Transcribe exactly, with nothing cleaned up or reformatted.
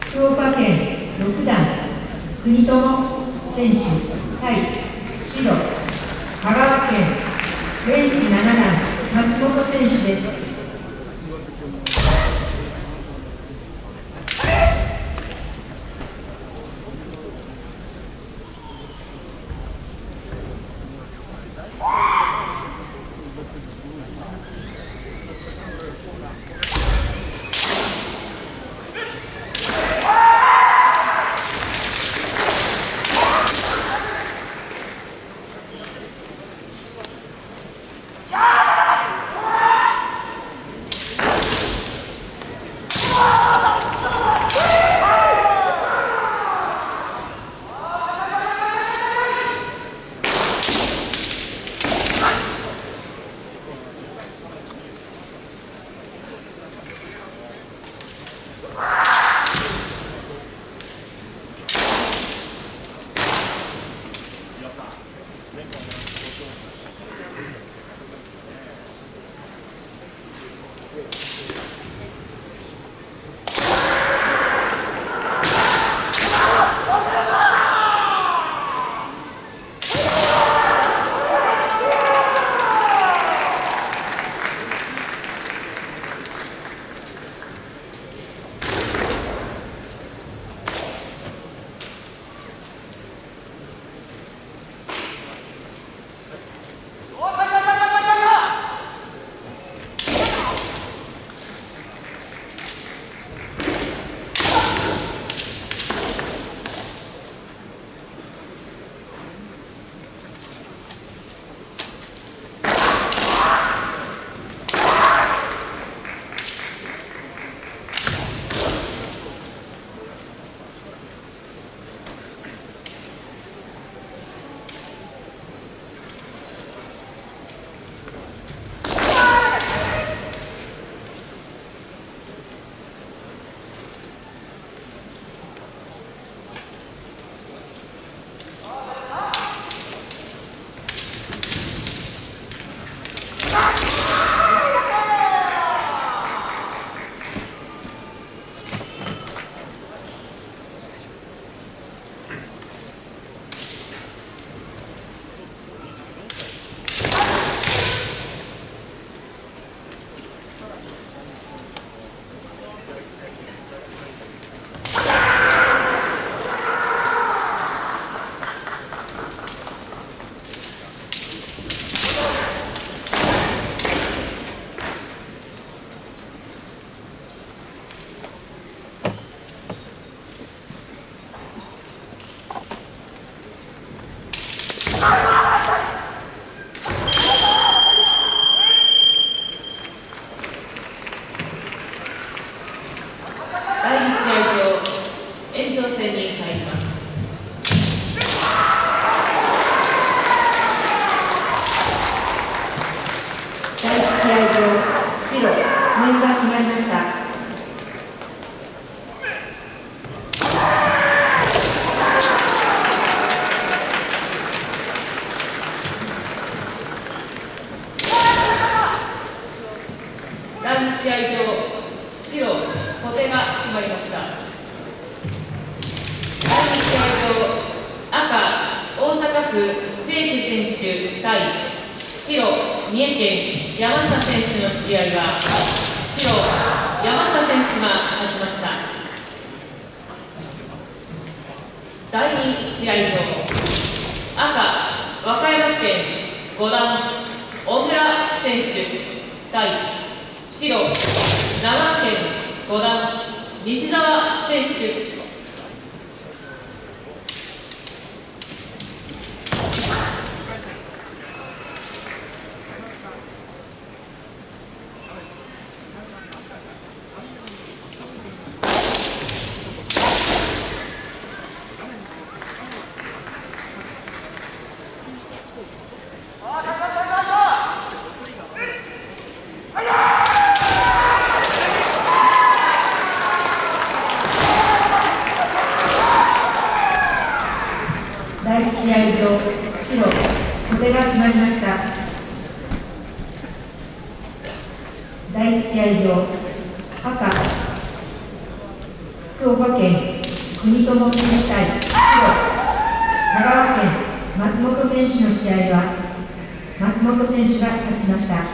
福岡県ろくだん国友選手対白、香川県電子ななだん松本選手です。 試合上、白、小手が決まりました。第二試合上、赤、大阪府清家選手対白、三重県山下選手の試合は、白、山下選手が勝ちました。第二試合上、赤、和歌山県五段小倉選手対白、長野県五段西澤選手。 第一試合場、白、小手が決まりました。第一試合場、赤、 福岡県国友選手対白香川県松本選手の試合は松本選手が勝ちました。